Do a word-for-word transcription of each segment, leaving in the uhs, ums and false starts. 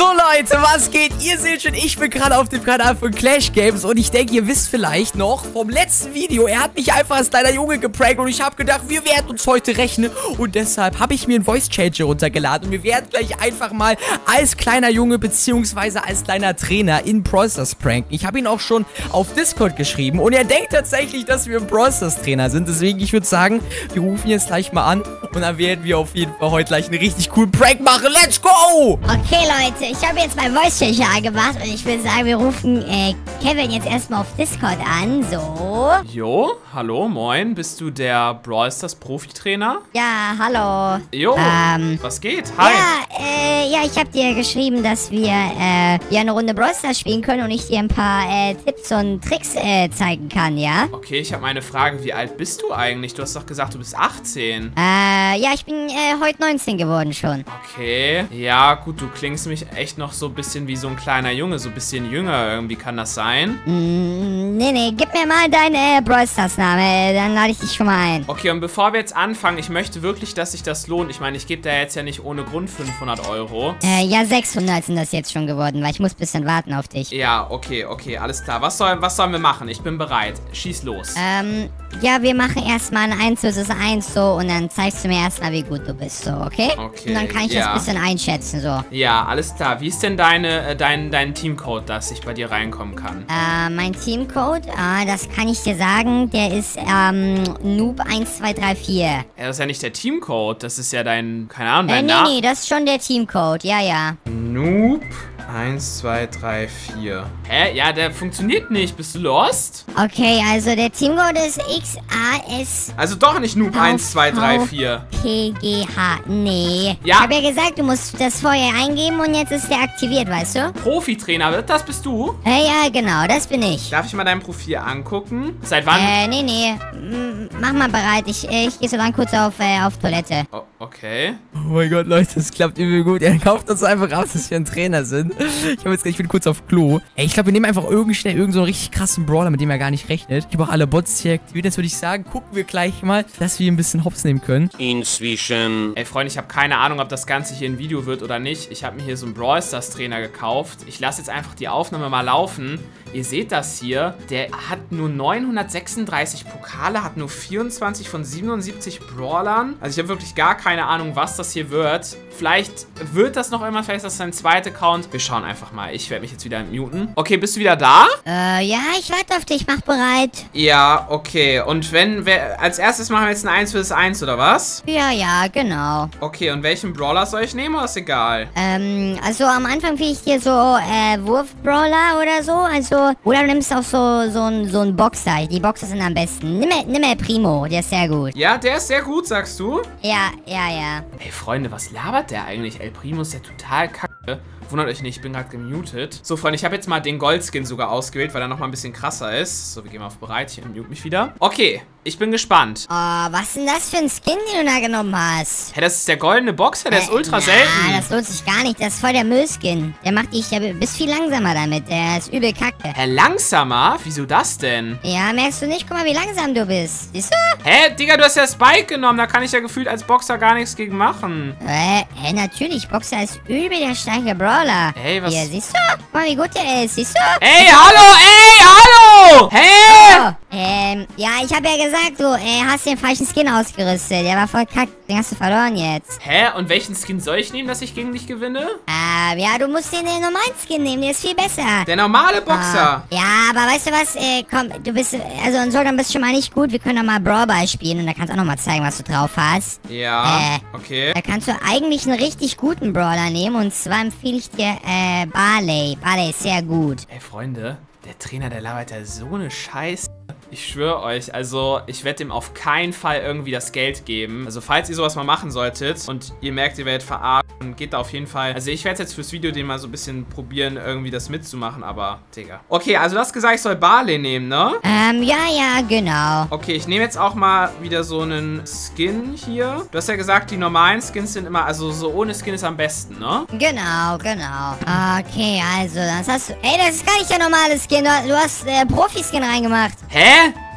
So Leute, was geht? Ihr seht schon, ich bin gerade auf dem Kanal von Clash Games und ich denke, ihr wisst vielleicht noch vom letzten Video, er hat mich einfach als kleiner Junge geprankt und ich habe gedacht, wir werden uns heute rächen und deshalb habe ich mir einen Voice Changer runtergeladen und wir werden gleich einfach mal als kleiner Junge beziehungsweise als kleiner Trainer in Brawl Stars pranken. Ich habe ihn auch schon auf Discord geschrieben und er denkt tatsächlich, dass wir ein Brawl Stars Trainer sind, deswegen ich würde sagen, wir rufen jetzt gleich mal an und dann werden wir auf jeden Fall heute gleich einen richtig coolen Prank machen. Let's go! Okay Leute, ich habe jetzt mein Voice Changer angemacht und ich würde sagen, wir rufen äh, Kevin jetzt erstmal auf Discord an, so. Jo, hallo, moin, bist du der Brawl Stars Profi-Trainer? Ja, hallo. Jo, ähm, was geht? Hi. Ja, äh, ja, ich habe dir geschrieben, dass wir äh, ja eine Runde Brawl Stars spielen können und ich dir ein paar äh, Tipps und Tricks äh, zeigen kann, ja? Okay, ich habe mal eine Frage, wie alt bist du eigentlich? Du hast doch gesagt, du bist achtzehn. Äh, ja, ich bin äh, heute neunzehn geworden schon. Okay, ja gut, du klingst mich echt noch so ein bisschen wie so ein kleiner Junge, so ein bisschen jünger irgendwie, kann das sein? Mm, nee, nee, gib mir mal deinen äh, Brawl Stars Name, dann lade ich dich schon mal ein. Okay, und bevor wir jetzt anfangen, ich möchte wirklich, dass sich das lohnt. Ich meine, ich gebe da jetzt ja nicht ohne Grund fünfhundert Euro. Äh, ja, sechshundert sind das jetzt schon geworden, weil ich muss ein bisschen warten auf dich. Ja, okay, okay, alles klar. Was, soll, was sollen wir machen? Ich bin bereit. Schieß los. Ähm, ja, wir machen erstmal ein eins versus eins so und dann zeigst du mir erstmal, wie gut du bist, so, okay? Okay, und dann kann ich ja. das ein bisschen einschätzen, so. Ja, alles klar. Wie ist denn deine, äh, dein, dein Teamcode, dass ich bei dir reinkommen kann? Äh, mein Teamcode, äh, das kann ich dir sagen, der ist, ähm, Noob eins zwei drei vier. Ja, das ist ja nicht der Teamcode, das ist ja dein, keine Ahnung, Äh, dein nee, Name. nee, das ist schon der Teamcode, ja, ja. Noob eins zwei drei vier. Hä? Ja, der funktioniert nicht. Bist du lost? Okay, also der Teamcode ist X A S Also doch nicht Noob eins zwei drei vier. P G H. Nee. Ja. Ich habe ja gesagt, du musst das vorher eingeben und jetzt ist der aktiviert, weißt du? Profi-Trainer, das bist du? Äh, ja, genau, das bin ich. Darf ich mal dein Profil angucken? Seit wann? Äh, nee, nee. M mach mal bereit. Ich, äh, ich gehe so dann kurz auf, äh, auf Toilette. Oh, okay. Oh mein Gott, Leute, das klappt übel gut. Er kauft uns einfach raus, dass wir ein Trainer sind. Ich habe jetzt, ich bin kurz auf Klo. Ey, ich glaube, wir nehmen einfach irgend schnell irgendeinen so einen richtig krassen Brawler, mit dem er gar nicht rechnet. Ich habe auch alle Bots hier aktiviert. Jetzt würde ich sagen, gucken wir gleich mal, dass wir ein bisschen Hops nehmen können. Inzwischen. Ey, Freunde, ich habe keine Ahnung, ob das Ganze hier ein Video wird oder nicht. Ich habe mir hier so einen Brawl Stars Trainer gekauft. Ich lasse jetzt einfach die Aufnahme mal laufen. Ihr seht das hier. Der hat nur neunhundertsechsunddreißig Pokale, hat nur vierundzwanzig von siebenundsiebzig Brawlern. Also ich habe wirklich gar keine Ahnung, was das hier wird. Vielleicht wird das noch irgendwann, vielleicht ist das sein zweiter Account. Wir schauen einfach mal. Ich werde mich jetzt wieder muten. Okay, bist du wieder da? Äh, ja, ich warte auf dich. Mach bereit. Ja, okay. Und wenn, wer, als erstes machen wir jetzt ein eins versus eins, oder was? Ja, ja, genau. Okay, und welchen Brawler soll ich nehmen, oder ist egal? Ähm, also am Anfang will ich dir so, äh, Wurf-Brawler oder so. Also, oder du nimmst auch so, so ein, so ein Boxer. Die Boxer sind am besten. Nimm, nimm mal Primo. Der ist sehr gut. Ja, der ist sehr gut, sagst du? Ja, ja, ja. Ey, Freunde, was labert der eigentlich? El Primo ist ja total kacke. Wundert euch nicht, ich bin gerade gemutet. So, Freunde, ich habe jetzt mal den Goldskin sogar ausgewählt, weil er nochmal ein bisschen krasser ist. So, wir gehen mal auf bereit. Ich mute mich wieder. Okay, ich bin gespannt. Oh, was ist denn das für ein Skin, den du da genommen hast? Hä, das ist der goldene Boxer, der ist Äh, ultra na, selten. das lohnt sich gar nicht. Das ist voll der Müllskin. Der macht dich, der bist viel langsamer damit. Der ist übel kacke. Hä, langsamer? Wieso das denn? Ja, merkst du nicht? Guck mal, wie langsam du bist. Siehst du? Hä, Digga, du hast ja Spike genommen. Da kann ich ja gefühlt als Boxer gar nichts gegen machen. Äh, hä, natürlich. Boxer ist übel der starke Brawler. Ey, was... Hier, siehst du? Guck mal, wie gut der ist. Siehst du? Ey, hallo, ey, hallo! Hä? Oh, ähm, ja, ich habe ja gesagt, du äh, hast den falschen Skin ausgerüstet. Der war voll kacke. Den hast du verloren jetzt. Hä? Und welchen Skin soll ich nehmen, dass ich gegen dich gewinne? Ähm, ja, du musst den, den normalen Skin nehmen. Der ist viel besser. Der normale Boxer. Oh, ja, aber weißt du was? Äh, komm, du bist, also in Soldan bist du schon mal nicht gut. Wir können doch mal Brawl Ball spielen und da kannst du auch noch mal zeigen, was du drauf hast. Ja, Äh, okay. Da kannst du eigentlich einen richtig guten Brawler nehmen und zwar empfehle ich dir, äh, Barley. Barley ist sehr gut. Ey, Freunde, der Trainer, der labert ja so eine Scheiße. Ich schwöre euch, also ich werde dem auf keinen Fall irgendwie das Geld geben. Also falls ihr sowas mal machen solltet und ihr merkt, ihr werdet verarscht, dann geht da auf jeden Fall. Also ich werde jetzt fürs Video den mal so ein bisschen probieren, irgendwie das mitzumachen, aber Digga. Okay, also du hast gesagt, ich soll Barley nehmen, ne? Ähm, ja, ja, genau. Okay, ich nehme jetzt auch mal wieder so einen Skin hier. Du hast ja gesagt, die normalen Skins sind immer, also so ohne Skin ist am besten, ne? Genau, genau. Okay, also, das hast du... Ey, das ist gar nicht der normale Skin. Du, du hast äh, Profi-Skin reingemacht. Hä?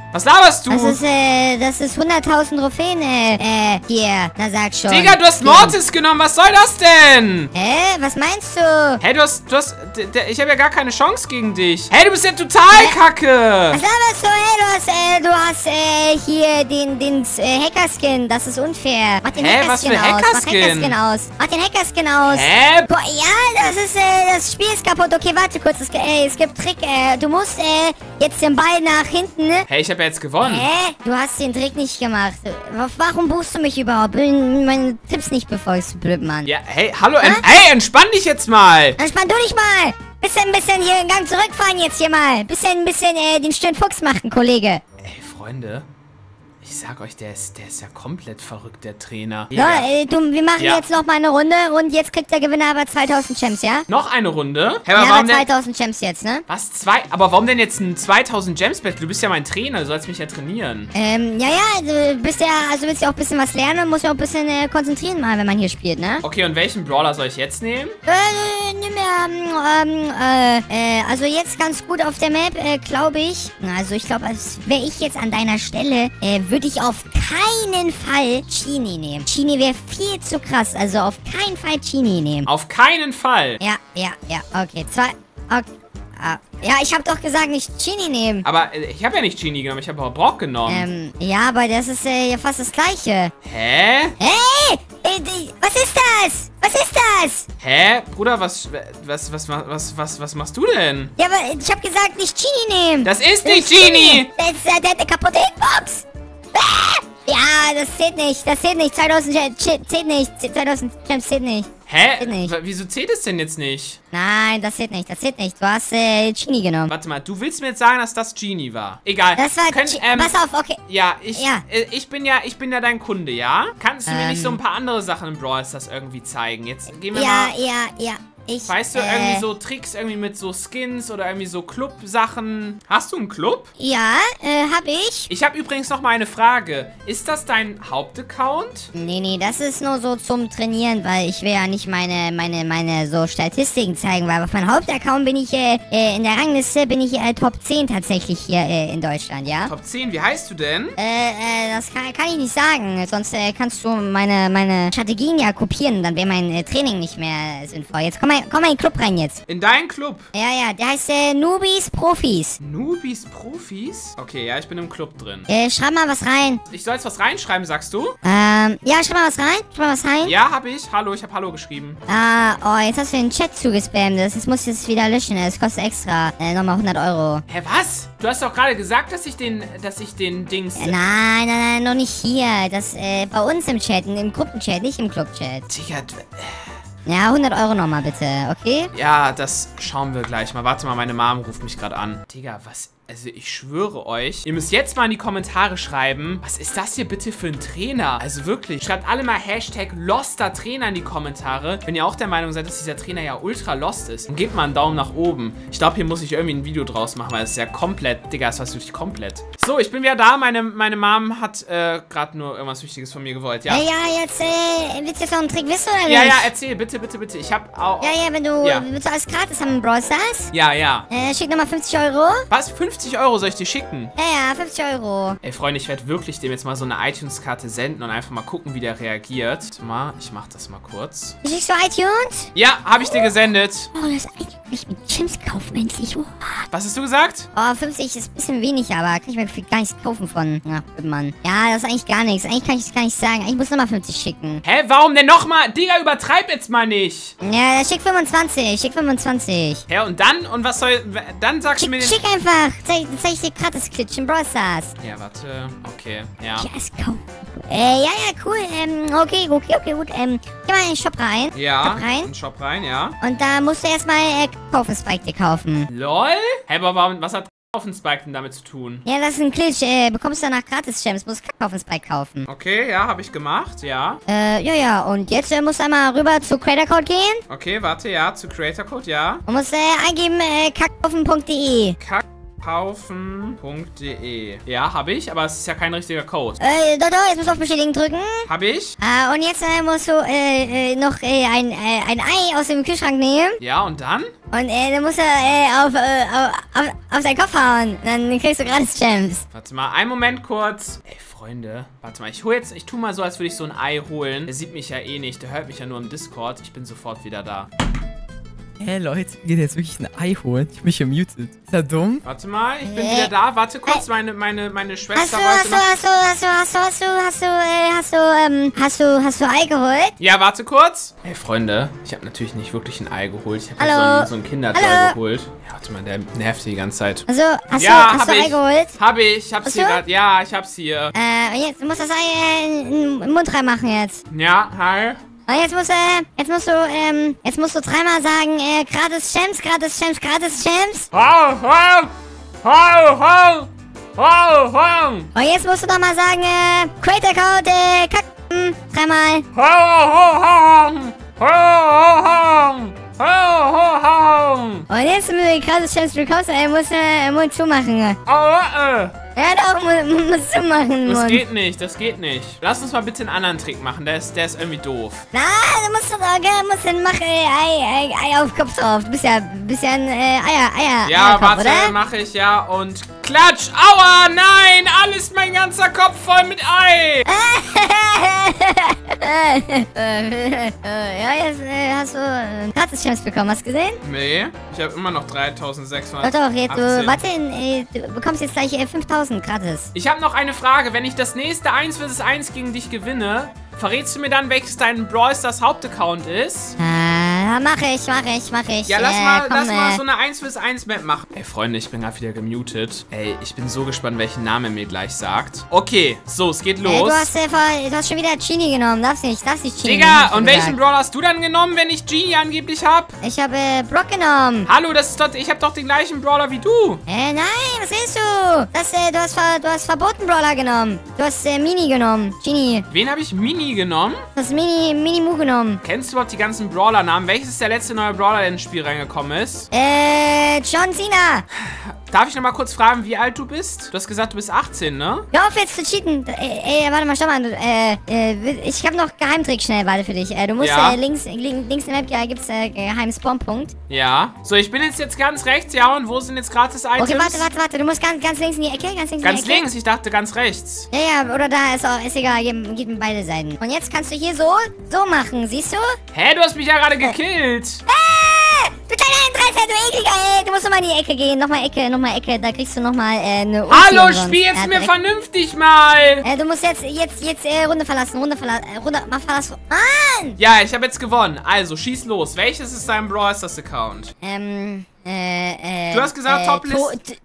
Was laberst du? Das ist, äh, das ist hunderttausend Trophäen, äh, äh, hier. Na, sag schon. Digga, du hast Mortis genommen. Was soll das denn? Hä? Was meinst du? Hey, du hast, du hast, d- d- ich habe ja gar keine Chance gegen dich. Hey, du bist ja total kacke. Was laberst du, hey? Du hast, äh, du hast, äh, hier den, den, äh, Hackerskin. Das ist unfair. Mach den Hä, Hackerskin was für aus. Hackerskin? Mach Hackerskin aus. Mach den Hackerskin aus. Hä? Boah, ja, das ist, äh, das Spiel ist kaputt. Okay, warte kurz. Es, äh, es gibt Trick. Äh, du musst, äh, jetzt den Ball nach hinten, ne? Hey, ich habe ja jetzt gewonnen. Hä? Du hast den Trick nicht gemacht. Warum buchst du mich überhaupt? Bin meine Tipps nicht befolgst, du blöd, Mann. Ja, hey, hallo, en hey, entspann dich jetzt mal. Entspann du dich mal. Bisschen, bisschen hier einen Gang zurückfahren jetzt hier mal. Bisschen, bisschen, äh, den schönen Fuchs machen, Kollege. Ey, Freunde, ich sag euch, der ist, der ist ja komplett verrückt, der Trainer. Ja, äh, du, wir machen Ja. jetzt noch mal eine Runde und jetzt kriegt der Gewinner aber zweitausend Gems, ja? Noch eine Runde? Hey, Ja, aber aber warum denn? zweitausend Gems jetzt, ne? Was? Zwei? Aber warum denn jetzt ein zweitausend Gems Battle? Du bist ja mein Trainer, du sollst mich ja trainieren. Ähm, ja, ja, du bist ja, also willst ja auch ein bisschen was lernen und musst ja auch ein bisschen äh, konzentrieren mal, wenn man hier spielt, ne? Okay, und welchen Brawler soll ich jetzt nehmen? Äh, nimm ja, ähm, äh, äh, also jetzt ganz gut auf der Map, äh, glaube ich. Also ich glaube, als wäre ich jetzt an deiner Stelle, äh, würde ich auf keinen Fall Genie nehmen. Genie wäre viel zu krass, also auf keinen Fall Genie nehmen. Auf keinen Fall. Ja, ja, ja, okay, zwei, okay. Ah, ja, ich habe doch gesagt, nicht Genie nehmen. Aber äh, ich habe ja nicht Genie genommen, ich habe aber Brock genommen. Ähm, ja, aber das ist äh, ja fast das Gleiche. Hä? Hey, äh, die- was ist das? Was ist das? Hä? Bruder, was, was, was, was, was, was, was machst du denn? Ja, aber ich habe gesagt, nicht Genie nehmen. Das ist nicht Genie! Das ist, äh, der hat eine kaputte Hitbox. Ah! Ja, das zählt nicht. Das zählt nicht. zweitausend Gems zählt nicht. zweitausend Gems zählt nicht. Hä? Zählt nicht. W- Wieso zählt es denn jetzt nicht? Nein, das zählt nicht. Das zählt nicht. Du hast äh, Genie genommen. Warte mal, du willst mir jetzt sagen, dass das Genie war? Egal. Das war Könnt, Ge- ähm, Pass auf, okay. Ja, ich, Ja. Äh, ich bin ja, ich bin ja dein Kunde, ja? Kannst du mir nicht Ähm. so ein paar andere Sachen im Brawl Stars irgendwie zeigen? Jetzt gehen wir Ja, mal. ja, ja. Ich, Weißt du, äh, irgendwie so Tricks irgendwie mit so Skins oder irgendwie so Club-Sachen. Hast du einen Club? Ja, äh, hab ich. Ich habe übrigens noch mal eine Frage. Ist das dein Hauptaccount? Nee, nee, das ist nur so zum Trainieren, weil ich will ja nicht meine, meine, meine so Statistiken zeigen, weil auf meinem Hauptaccount bin ich, äh, äh, in der Rangliste bin ich äh, Top zehn tatsächlich hier äh, in Deutschland, ja? Top zehn, wie heißt du denn? Äh, äh, das kann, kann ich nicht sagen, sonst äh, kannst du meine, meine Strategien ja kopieren, dann wäre mein äh, Training nicht mehr sinnvoll. Jetzt komm mal, komm mal in den Club rein jetzt. In deinen Club? Ja, ja, der heißt äh, Nubis Profis. Nubis Profis? Okay, ja, ich bin im Club drin. Äh, schreib mal was rein. Ich soll jetzt was reinschreiben, sagst du? Ähm, ja, schreib mal was rein. Schreib mal was rein. Ja, habe ich. Hallo, ich habe Hallo geschrieben. Ah, oh, jetzt hast du den Chat zugespammt. Das jetzt muss ich das wieder löschen. Das kostet extra. Äh, nochmal hundert Euro. Hä, was? Du hast doch gerade gesagt, dass ich den, dass ich den Dings... Äh, nein, nein, nein, noch nicht hier. Das, äh, bei uns im Chat, im Gruppenchat, nicht im Clubchat. Digga, d- Ja, hundert Euro nochmal bitte, okay? ja, das schauen wir gleich mal. Warte mal, meine Mom ruft mich gerade an. Digga, was... Also ich schwöre euch, ihr müsst jetzt mal in die Kommentare schreiben, was ist das hier bitte für ein Trainer? Also wirklich, schreibt alle mal Hashtag Loster Trainer in die Kommentare, wenn ihr auch der Meinung seid, dass dieser Trainer ja ultra lost ist. Und gebt mal einen Daumen nach oben. Ich glaube, hier muss ich irgendwie ein Video draus machen, weil es ist ja komplett, Digga, es war wirklich komplett. So, ich bin wieder da. Meine, meine Mom hat äh, gerade nur irgendwas Wichtiges von mir gewollt, ja. Ja, ja, jetzt, äh, willst du jetzt noch einen Trick wissen oder nicht? Ja, ja, erzähl, bitte, bitte, bitte. Ich hab auch... Ja, ja, wenn du, Ja. willst du alles gratis haben in Brawl Stars? Ja, ja. Äh, schick nochmal fünfzig Euro. Was? fünfzig Euro soll ich dir schicken? Ja, ja, fünfzig Euro. Ey, Freunde, ich werde wirklich dem jetzt mal so eine iTunes-Karte senden und einfach mal gucken, wie der reagiert. Warte mal, ich mach das mal kurz. Schickst du iTunes? Ja, habe ich dir gesendet. Oh, das iTunes kann ich mit Gems kaufen, endlich. Oh. Was hast du gesagt? Oh, fünfzig ist ein bisschen wenig, aber kann ich mir für gar nichts kaufen von. Ach, Mann. Ja, das ist eigentlich gar nichts. Eigentlich kann ich das gar nicht sagen. Eigentlich muss nochmal fünfzig schicken. Hä, warum denn nochmal? Digga, übertreib jetzt mal nicht. Ja, schick fünfundzwanzig. Schick fünfundzwanzig. Hä, und dann? Und was soll... Dann sagst du Schick, mir den... schick einfach. Zeig, zeig ich dir gratis Klitsch in Brawl Stars. Ja, warte. Okay, ja. Ja, ist kaum. Äh, ja, ja, cool. Ähm, okay, okay, okay, gut. Ähm, geh mal in den Shop rein. Ja, Shop rein. in den Shop rein, ja. Und da musst du erstmal äh, kaufen, Spike dir kaufen. LOL? Hä, aber warum... Was hat auf den Spike denn damit zu tun? Ja, das ist ein Glitch. Äh, bekommst du danach gratis Gems. Musst kaufen, Spike kaufen. Okay, ja, habe ich gemacht, ja. Äh, ja, ja. Und jetzt äh, musst du einmal rüber zu Creator Code gehen. Okay, warte, ja, zu Creator Code, ja. Und musst äh, eingeben, äh, kackkaufen punkt de. Kaufen punkt de. Ja, habe ich, aber es ist ja kein richtiger Code. Äh, doch, doch, jetzt musst du auf Bestätigen drücken. Habe ich? Äh, und jetzt äh, musst du äh, äh, noch äh, ein, äh, ein Ei aus dem Kühlschrank nehmen. Ja, und dann? Und äh, dann musst du äh, auf, äh, auf, auf, auf seinen Kopf hauen. Dann kriegst du gratis Gems. Warte mal, einen Moment kurz. Ey, Freunde, warte mal, ich hole jetzt, ich tue mal so, als würde ich so ein Ei holen. Der sieht mich ja eh nicht, der hört mich ja nur im Discord. Ich bin sofort wieder da. Hä, hey, Leute, geht jetzt wirklich ein Ei holen? Ich bin hier muted. Ist er dumm? Warte mal, ich bin wieder da. Warte kurz, meine, meine, meine Hast Schwester du, wollte hast du, noch... hast du, hast du, hast du, hast du, hast du, äh, hast du, ähm, hast du, hast du Ei geholt? Ja, warte kurz. Hey, Freunde, ich habe natürlich nicht wirklich ein Ei geholt. Ich habe Hallo? so ein, so ein Kindertoy Hallo? geholt. Ja, warte mal, der nervt die ganze Zeit. Also, hast Ja, du, hast hab du Ei ich. geholt? Hab ich, ich hab's Hast hier du? gerade. Ja, ich hab's hier. Äh, und jetzt musst du das Ei äh, in den Mund reinmachen jetzt. Ja, hi. Und jetzt musst du, äh, jetzt musst du, ähm, jetzt musst du dreimal sagen, äh, gratis Gems, gratis Gems, gratis Gems. Hau, hau, hau, hau, hau, hau. Und jetzt musst du nochmal sagen, äh, Creator Code, äh, kacken. Dreimal. Hau, hau, hau, hau, hau, hau, hau, hau. Und jetzt, wenn du die gratis Gems bekommst, äh, musst du äh, Mund zumachen. Oh, äh. Ja, doch, mu musst du machen, Das Mund. geht nicht, das geht nicht. Lass uns mal bitte einen anderen Trick machen, der ist, der ist irgendwie doof. Na, du musst doch, okay, musst dann mach, äh, Ei, Ei, Ei auf Kopf drauf. Du bist ja, bist ja ein, äh, Eier, Eier, Ja, Eierkopf, warte, oder? mache ich ja und klatsch. Aua, nein, alles, mein ganzer Kopf voll mit Ei. Ja, jetzt äh, hast du äh, Gratis-Gems bekommen, hast du gesehen? Nee, ich habe immer noch Doch, dreitausendsechshundert. doch, jetzt, du, warte, äh, du bekommst jetzt gleich äh, fünftausend gratis. Ich habe noch eine Frage. Wenn ich das nächste eins versus eins gegen dich gewinne, verrätst du mir dann, welches dein Brawl Stars Hauptaccount ist? Äh, mach ich, mach ich, mach ich. Ja, lass äh, mal, komm, lass mal äh, so eine eins versus eins Map machen. Ey, Freunde, ich bin gerade wieder gemutet. Ey, ich bin so gespannt, welchen Namen er mir gleich sagt. Okay, so, es geht Äh, los. du, hast, äh, vor, du hast schon wieder Genie genommen, darfst nicht, darfst nicht Genie. Digga, hab ich und gesagt. welchen Brawl hast du dann genommen, wenn ich Genie angeblich hab? Ich habe äh, Brock genommen. Hallo, das ist doch, ich hab doch den gleichen Brawler wie du. Äh, nein, was redest du? Das, äh, du hast, ver, du hast verboten Brawler genommen. Du hast äh, Mini genommen, Genie. Wen habe ich Mini genommen? Du hast Mini, Mini Mu genommen. Kennst du überhaupt die ganzen Brawler-Namen? Welches ist der letzte neue Brawler, der ins Spiel reingekommen ist? Äh, John Cena. Darf ich noch mal kurz fragen, wie alt du bist? Du hast gesagt, du bist achtzehn, ne? Hör auf jetzt zu cheaten. Äh, äh, warte mal, schau mal. Du, äh, äh, ich habe noch Geheimtrick schnell, warte für dich. Äh, du musst Ja. äh, links, link, links in der Map, ja, gibt's äh, geheimen Spawnpunkt. Ja. So, ich bin jetzt, jetzt ganz rechts, ja, und wo sind jetzt gratis Items? Okay, warte, warte, warte. Du musst ganz, ganz links in die Ecke, ganz links Ganz in die Ecke. links, ich dachte ganz rechts. Ja, ja, oder da ist auch, ist egal, geht, geht mit beide Seiten. Und jetzt kannst du hier so, so machen, siehst du? Hä, du hast mich ja gerade gekillt. Äh, du kleiner Eintreißer, du ekliger, ey. Du musst nochmal in die Ecke gehen. Nochmal Ecke, nochmal Ecke. Da kriegst du nochmal äh, eine Ulti Hallo, umsonst. spiel jetzt Ja, mir direkt. vernünftig mal. Äh, du musst jetzt, jetzt, jetzt, äh, Runde verlassen, Runde verlassen, äh, Runde, mach verlassen. Mann! Ja, ich habe jetzt gewonnen. Also, schieß los. Welches ist dein Brawl Stars Account? Ähm, äh, äh. Du hast gesagt, äh, Toplist- To T-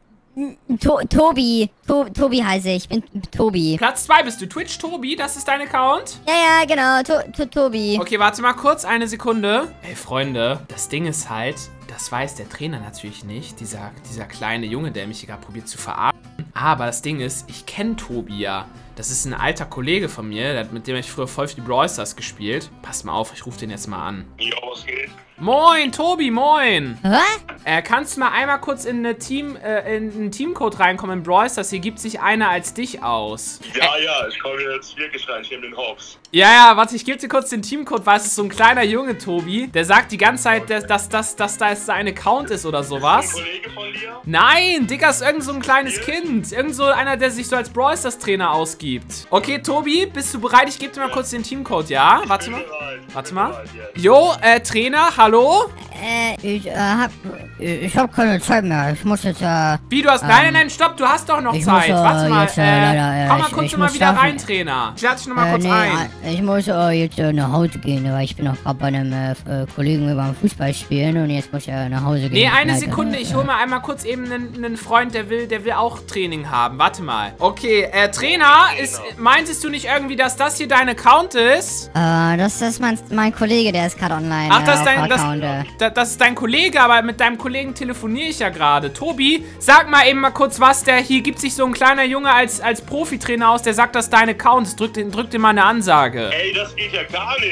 To Tobi. To Tobi heiße ich. Ich bin Tobi. Platz zwei bist du. Twitch Tobi, das ist dein Account? Ja, ja, genau. To to Tobi. Okay, warte mal kurz, eine Sekunde. Ey, Freunde, das Ding ist halt, das weiß der Trainer natürlich nicht, dieser, dieser kleine Junge, der mich hier gerade probiert zu verarschen. Aber das Ding ist, ich kenne Tobi ja. Das ist ein alter Kollege von mir, der, mit dem ich früher voll viel Brawl Stars gespielt. Passt mal auf, ich rufe den jetzt mal an. Jo, was geht? Moin, Tobi, moin. Hä? Äh, kannst du mal einmal kurz in, eine Team, äh, in einen Teamcode reinkommen in Brawl Stars? Hier gibt sich einer als dich aus. Ja, ja, ich komme jetzt wirklich rein, ich nehme den Hops. Ja, ja, warte, ich gebe dir kurz den Teamcode, weil es ist so ein kleiner Junge, Tobi. Der sagt die ganze Zeit, dass, dass, dass, dass da jetzt sein Account ist oder sowas. Ein Kollege von dir? Nein, Digga, ist irgend so ein kleines Kind. Irgend so einer, der sich so als Brawl Stars Trainer ausgibt. Okay, Tobi, bist du bereit? Ich gebe dir mal kurz den Teamcode, ja? Warte Bin mal. bereit. Warte Bin mal. bereit, ja. Jo, äh, Trainer, hallo? Äh, ich, äh, hab, ich hab keine Zeit mehr. Ich muss jetzt, äh, Wie, du hast... nein, nein, nein, stopp, du hast doch noch ich Zeit. muss, äh, Warte mal, jetzt, äh, äh, leider, äh, komm mal ich- kurz ich noch mal muss wieder schlafen. rein, Trainer. Ich lade dich noch mal äh, kurz nee, ein. äh, ich muss äh, jetzt äh, nach Hause gehen, weil ich bin auch gerade bei einem äh, äh, Kollegen über dem Fußball spielen und jetzt muss ich äh, nach Hause gehen. Nee, eine Leider, Sekunde, ich äh, hole mal einmal kurz eben einen, einen Freund, der will, der will auch Training haben. Warte mal. Okay, äh, Trainer, ist, meintest du nicht irgendwie, dass das hier dein Account ist? Äh, das, das ist mein, mein Kollege, der ist gerade online. Ach, äh, das ist, auf dein, das, Account, äh. da- das ist dein Kollege, aber mit deinem Kollegen telefoniere ich ja gerade. Tobi, sag mal eben mal kurz was, der hier gibt sich so ein kleiner Junge als, als Profitrainer aus, der sagt, das ist dein Account. Drück, den, drück dir mal eine Ansage. Ey, das geht ja gar nicht.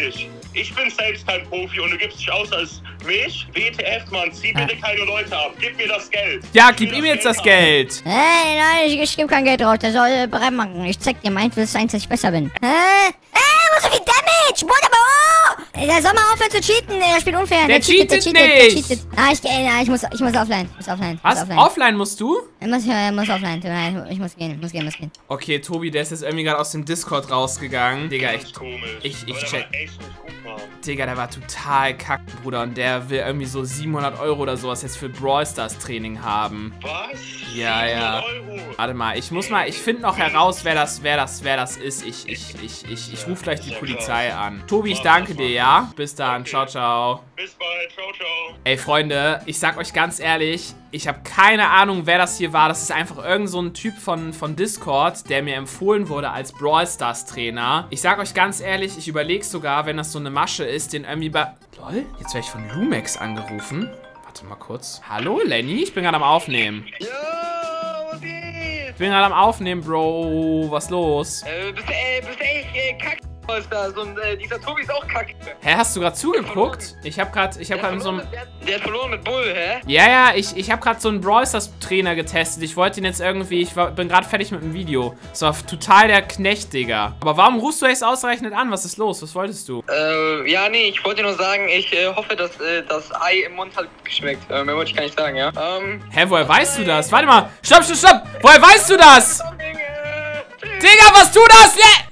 Ich bin selbst kein Profi und du gibst dich aus als mich. W T F, Mann, zieh bitte keine Leute ab. Gib mir das Geld. Ja, gib ihm jetzt das Geld. Hey, nein, ich, ich gebe kein Geld drauf. Der soll äh, bereit machen. Ich zeig dir mein, willst du eins, dass ich besser bin. Hä? Äh, was so viel Damage? Boah, aber oh! Der soll mal aufhören zu cheaten. Der spielt unfair. Der, der cheatet, cheatet nicht. Der cheatet. Ah, ich, äh, ich muss, ich muss offline. Ich muss offline. Was? Muss offline. Offline musst du? Ich muss, äh, muss offline. Ich, ich muss gehen, ich muss gehen, muss gehen. Okay, Tobi, der ist jetzt irgendwie gerade aus dem Discord rausgegangen. Digga, ich, Komisch. ich, ich Aber der check. war echt nicht gut, Mann. Digga, der war total kacke, Bruder. Und der will irgendwie so siebenhundert Euro oder sowas jetzt für Brawl Stars Training haben. Was? Ja, ja. Euro. Warte mal, ich muss mal, ich finde noch heraus, wer das, wer das, wer das ist. Ich, ich, ich, ich, ich rufe gleich die Polizei an. Tobi, ich danke dir, ja? Bis dann, ciao, ciao. Bis bald, ciao, ciao. Ey, Freunde, ich sag euch ganz ehrlich, ich habe keine Ahnung, wer das hier war. Das ist einfach irgend so ein Typ von, von Discord, der mir empfohlen wurde als Brawl Stars Trainer. Ich sag euch ganz ehrlich, ich überlege sogar, wenn das so eine Masche ist, den irgendwie bei... Lol, jetzt werde ich von Lumex angerufen. Warte mal kurz. Hallo, Lenny? Ich bin gerade am Aufnehmen. Yo, was geht? Ich bin gerade am Aufnehmen, Bro. Was los? Äh, bist du, äh, bist du echt äh, kacke, ist das. Und äh, dieser Tobi ist auch kacke. Hä, hast du gerade zugeguckt? Ich habe gerade, ich habe gerade so ein... Der, der hat verloren mit Bull, hä? Ja, ja, ich, ich habe gerade so einen Brawl Stars Trainer getestet. Ich wollte ihn jetzt irgendwie, ich war, bin gerade fertig mit dem Video. Das war total der Knecht, Digga. Aber warum rufst du jetzt ausgerechnet an? Was ist los? Was wolltest du? Äh, ja, nee, ich wollte nur sagen, ich äh, hoffe, dass äh, das Ei im Mund hat geschmeckt. Äh, mehr wollte ich gar nicht sagen, ja? Ähm... Hä, woher weißt du das? Warte mal. Stopp, stopp, stopp. Woher weißt du das? Digga, Digga, was du das? Le